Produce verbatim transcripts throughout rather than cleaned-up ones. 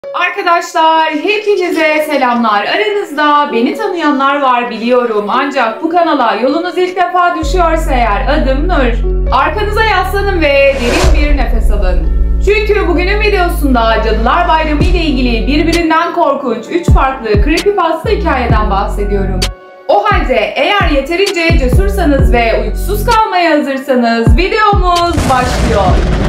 Arkadaşlar hepinize selamlar. Aranızda beni tanıyanlar var biliyorum. Ancak bu kanala yolunuz ilk defa düşüyorsa eğer adım Nur. Arkanıza yaslanın ve derin bir nefes alın. Çünkü bugünün videosunda Cadılar Bayramı ile ilgili birbirinden korkunç üç farklı creepypasta hikayeden bahsediyorum. O halde eğer yeterince cesursanız ve uykusuz kalmaya hazırsanız videomuz başlıyor.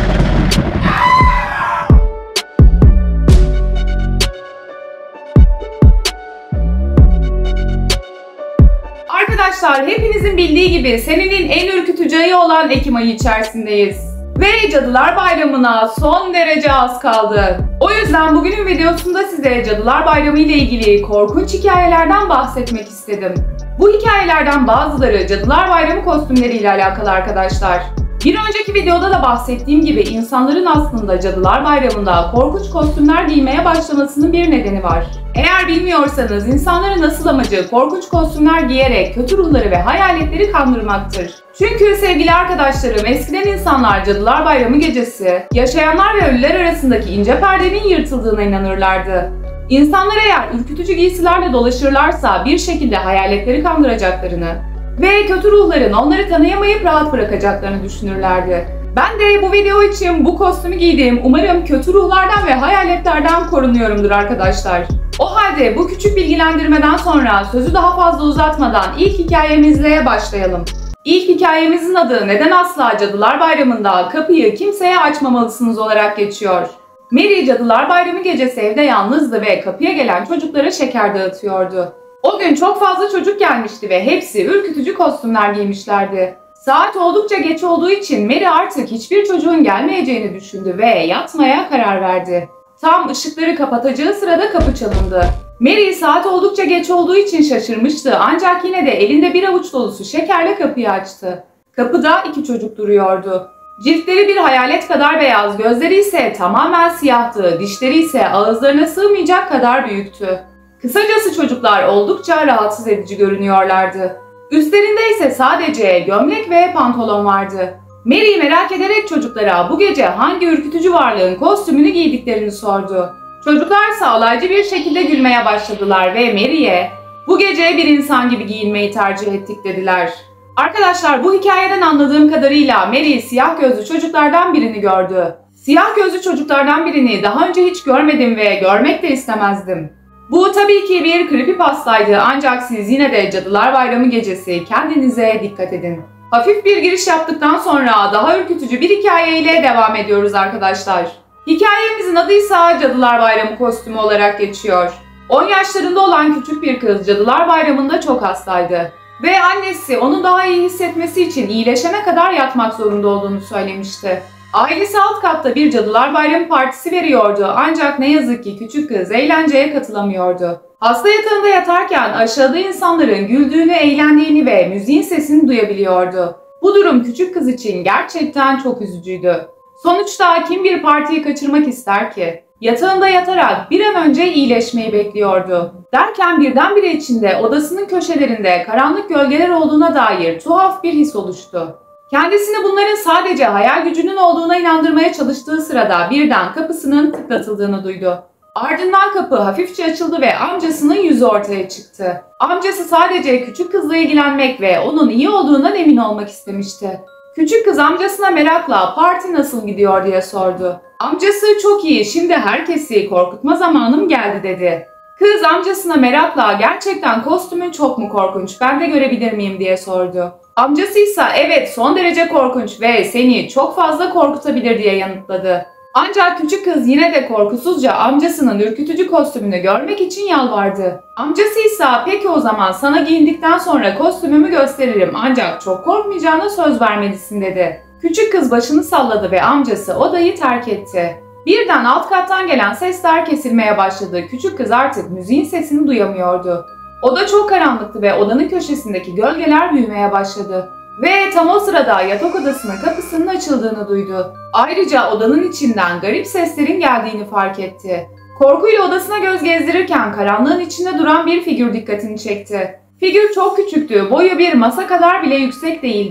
Arkadaşlar hepinizin bildiği gibi senenin en ürkütücü ayı olan Ekim ayı içerisindeyiz. Ve Cadılar Bayramı'na son derece az kaldı. O yüzden bugünün videosunda size Cadılar Bayramı ile ilgili korkunç hikayelerden bahsetmek istedim. Bu hikayelerden bazıları Cadılar Bayramı kostümleriyle alakalı arkadaşlar. Bir önceki videoda da bahsettiğim gibi insanların aslında Cadılar Bayramı'nda korkunç kostümler giymeye başlamasının bir nedeni var. Eğer bilmiyorsanız insanların asıl amacı korkunç kostümler giyerek kötü ruhları ve hayaletleri kandırmaktır. Çünkü sevgili arkadaşlarım eskiden insanlar Cadılar Bayramı gecesi yaşayanlar ve ölüler arasındaki ince perdenin yırtıldığına inanırlardı. İnsanlar eğer ürkütücü giysilerle dolaşırlarsa bir şekilde hayaletleri kandıracaklarını ve kötü ruhların onları tanıyamayıp rahat bırakacaklarını düşünürlerdi. Ben de bu video için bu kostümü giydim. Umarım kötü ruhlardan ve hayaletlerden korunuyorumdur arkadaşlar. O halde bu küçük bilgilendirmeden sonra sözü daha fazla uzatmadan ilk hikayemizle başlayalım. İlk hikayemizin adı neden asla Cadılar Bayramı'nda kapıyı kimseye açmamalısınız olarak geçiyor. Mary Cadılar Bayramı gecesi evde yalnızdı ve kapıya gelen çocuklara şeker dağıtıyordu. O gün çok fazla çocuk gelmişti ve hepsi ürkütücü kostümler giymişlerdi. Saat oldukça geç olduğu için Mary artık hiçbir çocuğun gelmeyeceğini düşündü ve yatmaya karar verdi. Tam ışıkları kapatacağı sırada kapı çalındı. Mary saat oldukça geç olduğu için şaşırmıştı ancak yine de elinde bir avuç dolusu şekerle kapıyı açtı. Kapıda iki çocuk duruyordu. Ciltleri bir hayalet kadar beyaz, gözleri ise tamamen siyahtı, dişleri ise ağızlarına sığmayacak kadar büyüktü. Kısacası çocuklar oldukça rahatsız edici görünüyorlardı. Üstlerinde ise sadece gömlek ve pantolon vardı. Mary merak ederek çocuklara bu gece hangi ürkütücü varlığın kostümünü giydiklerini sordu. Çocuklar ise alaycı bir şekilde gülmeye başladılar ve Mary'e "Bu gece bir insan gibi giyinmeyi tercih ettik" dediler. Arkadaşlar bu hikayeden anladığım kadarıyla Mary siyah gözlü çocuklardan birini gördü. Siyah gözlü çocuklardan birini daha önce hiç görmedim ve görmek de istemezdim. Bu tabii ki bir creepypastaydı ancak siz yine de Cadılar Bayramı gecesi kendinize dikkat edin. Hafif bir giriş yaptıktan sonra daha ürkütücü bir hikayeyle devam ediyoruz arkadaşlar. Hikayemizin adı ise Cadılar Bayramı kostümü olarak geçiyor. on yaşlarında olan küçük bir kız Cadılar Bayramı'nda çok hastaydı. Ve annesi onu daha iyi hissetmesi için iyileşene kadar yatmak zorunda olduğunu söylemişti. Ailesi alt katta bir Cadılar Bayramı partisi veriyordu ancak ne yazık ki küçük kız eğlenceye katılamıyordu. Hasta yatağında yatarken aşağıda insanların güldüğünü, eğlendiğini ve müziğin sesini duyabiliyordu. Bu durum küçük kız için gerçekten çok üzücüydü. Sonuçta kim bir partiyi kaçırmak ister ki? Yatağında yatarak bir an önce iyileşmeyi bekliyordu. Derken birdenbire içinde odasının köşelerinde karanlık gölgeler olduğuna dair tuhaf bir his oluştu. Kendisini bunların sadece hayal gücünün olduğuna inandırmaya çalıştığı sırada birden kapısının tıklatıldığını duydu. Ardından kapı hafifçe açıldı ve amcasının yüzü ortaya çıktı. Amcası sadece küçük kızla ilgilenmek ve onun iyi olduğundan emin olmak istemişti. Küçük kız amcasına merakla "Parti nasıl gidiyor?" diye sordu. Amcası "Çok iyi, şimdi herkesi korkutma zamanım geldi" dedi. Kız amcasına merakla "Gerçekten kostümün çok mu korkunç, ben de görebilir miyim?" diye sordu. Amcası ise "Evet, son derece korkunç ve seni çok fazla korkutabilir" diye yanıtladı. Ancak küçük kız yine de korkusuzca amcasının ürkütücü kostümünü görmek için yalvardı. Amcası ise "Peki o zaman sana giyindikten sonra kostümümü gösteririm ancak çok korkmayacağına söz vermelisin" dedi. Küçük kız başını salladı ve amcası odayı terk etti. Birden alt kattan gelen sesler kesilmeye başladı. Küçük kız artık müziğin sesini duyamıyordu. Oda çok karanlıktı ve odanın köşesindeki gölgeler büyümeye başladı. Ve tam o sırada yatak odasının kapısının açıldığını duydu. Ayrıca odanın içinden garip seslerin geldiğini fark etti. Korkuyla odasına göz gezdirirken karanlığın içinde duran bir figür dikkatini çekti. Figür çok küçüktü, boyu bir masa kadar bile yüksek değildi.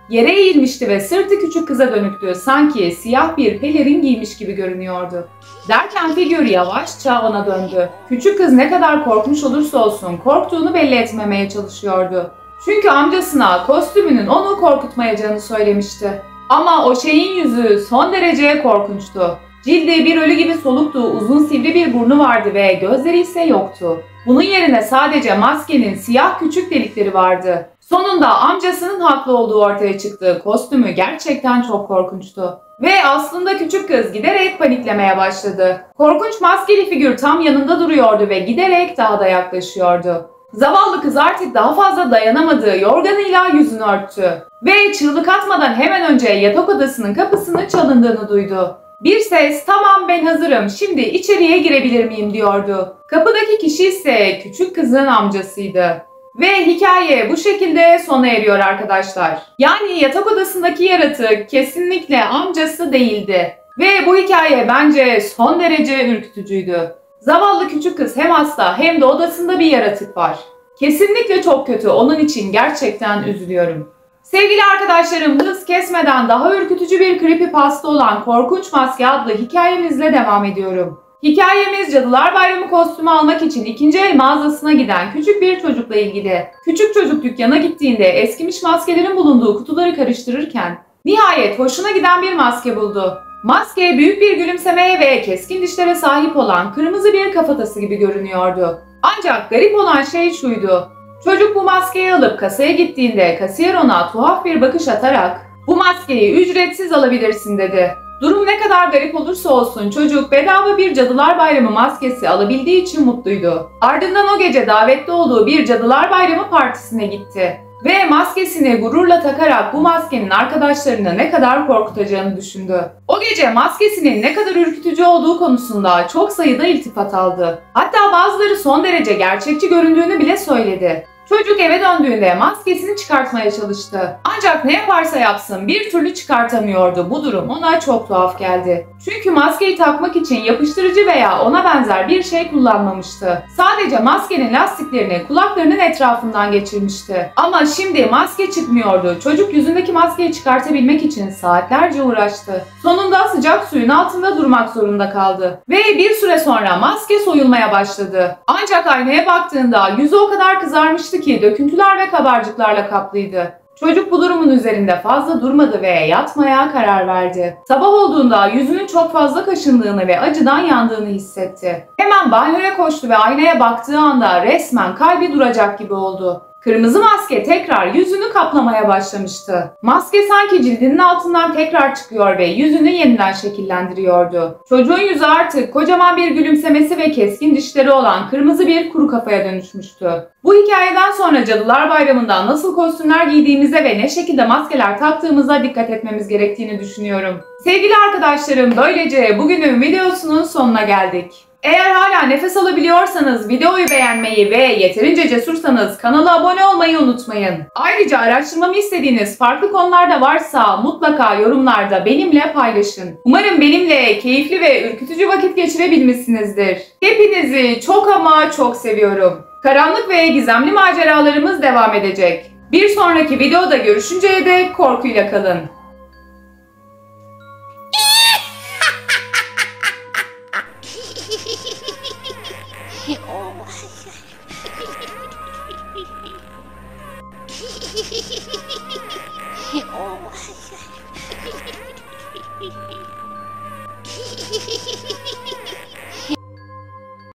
Yere eğilmişti ve sırtı küçük kıza dönüktü. Sanki siyah bir pelerin giymiş gibi görünüyordu. Derken figür yavaşça ona döndü. Küçük kız ne kadar korkmuş olursa olsun korktuğunu belli etmemeye çalışıyordu. Çünkü amcasına kostümünün onu korkutmayacağını söylemişti. Ama o şeyin yüzü son derece korkunçtu. Cildi bir ölü gibi soluktu, uzun sivri bir burnu vardı ve gözleri ise yoktu. Bunun yerine sadece maskenin siyah küçük delikleri vardı. Sonunda amcasının haklı olduğu ortaya çıktı. Kostümü gerçekten çok korkunçtu. Ve aslında küçük kız giderek paniklemeye başladı. Korkunç maskeli figür tam yanında duruyordu ve giderek daha da yaklaşıyordu. Zavallı kız artık daha fazla dayanamadı, yorganıyla yüzünü örttü. Ve çığlık atmadan hemen önce yatak odasının kapısını çalındığını duydu. Bir ses, "Tamam, ben hazırım, şimdi içeriye girebilir miyim?" diyordu. Kapıdaki kişi ise küçük kızın amcasıydı. Ve hikaye bu şekilde sona eriyor arkadaşlar. Yani yatak odasındaki yaratık kesinlikle amcası değildi. Ve bu hikaye bence son derece ürkütücüydü. Zavallı küçük kız hem hasta hem de odasında bir yaratık var. Kesinlikle çok kötü. Onun için gerçekten üzülüyorum. Sevgili arkadaşlarım, hız kesmeden daha ürkütücü bir creepypasta olan Korkunç Maske adlı hikayemizle devam ediyorum. Hikayemiz Cadılar Bayramı kostümü almak için ikinci el mağazasına giden küçük bir çocukla ilgili. Küçük çocuk dükkana gittiğinde eskimiş maskelerin bulunduğu kutuları karıştırırken nihayet hoşuna giden bir maske buldu. Maske büyük bir gülümsemeye ve keskin dişlere sahip olan kırmızı bir kafatası gibi görünüyordu. Ancak garip olan şey şuydu. Çocuk bu maskeyi alıp kasaya gittiğinde kasiyer ona tuhaf bir bakış atarak "Bu maskeyi ücretsiz alabilirsin." dedi. Durum ne kadar garip olursa olsun çocuk bedava bir Cadılar Bayramı maskesi alabildiği için mutluydu. Ardından o gece davetli olduğu bir Cadılar Bayramı partisine gitti. Ve maskesini gururla takarak bu maskenin arkadaşlarını ne kadar korkutacağını düşündü. O gece maskesinin ne kadar ürkütücü olduğu konusunda çok sayıda iltifat aldı. Hatta bazıları son derece gerçekçi göründüğünü bile söyledi. Çocuk eve döndüğünde maskesini çıkartmaya çalıştı. Ancak ne yaparsa yapsın bir türlü çıkartamıyordu. Bu durum ona çok tuhaf geldi. Çünkü maskeyi takmak için yapıştırıcı veya ona benzer bir şey kullanmamıştı. Sadece maskenin lastiklerini kulaklarının etrafından geçirmişti. Ama şimdi maske çıkmıyordu. Çocuk yüzündeki maskeyi çıkartabilmek için saatlerce uğraştı. Sonunda sıcak suyun altında durmak zorunda kaldı. Ve bir süre sonra maske soyulmaya başladı. Ancak aynaya baktığında yüzü o kadar kızarmıştı ki döküntüler ve kabarcıklarla kaplıydı. Çocuk bu durumun üzerinde fazla durmadı ve yatmaya karar verdi. Sabah olduğunda yüzünün çok fazla kaşındığını ve acıdan yandığını hissetti. Hemen banyoya koştu ve aynaya baktığı anda resmen kalbi duracak gibi oldu. Kırmızı maske tekrar yüzünü kaplamaya başlamıştı. Maske sanki cildinin altından tekrar çıkıyor ve yüzünü yeniden şekillendiriyordu. Çocuğun yüzü artık kocaman bir gülümsemesi ve keskin dişleri olan kırmızı bir kuru kafaya dönüşmüştü. Bu hikayeden sonra Cadılar Bayramı'nda nasıl kostümler giydiğimize ve ne şekilde maskeler taktığımıza dikkat etmemiz gerektiğini düşünüyorum. Sevgili arkadaşlarım, böylece bugünün videosunun sonuna geldik. Eğer hala nefes alabiliyorsanız videoyu beğenmeyi ve yeterince cesursanız kanala abone olmayı unutmayın. Ayrıca araştırmamı istediğiniz farklı konular da varsa mutlaka yorumlarda benimle paylaşın. Umarım benimle keyifli ve ürkütücü vakit geçirebilmişsinizdir. Hepinizi çok ama çok seviyorum. Karanlık ve gizemli maceralarımız devam edecek. Bir sonraki videoda görüşünceye dek korkuyla kalın.